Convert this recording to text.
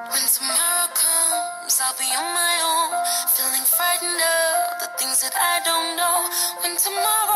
When tomorrow comes, I'll be on my own, feeling frightened of the things that I don't know. When tomorrow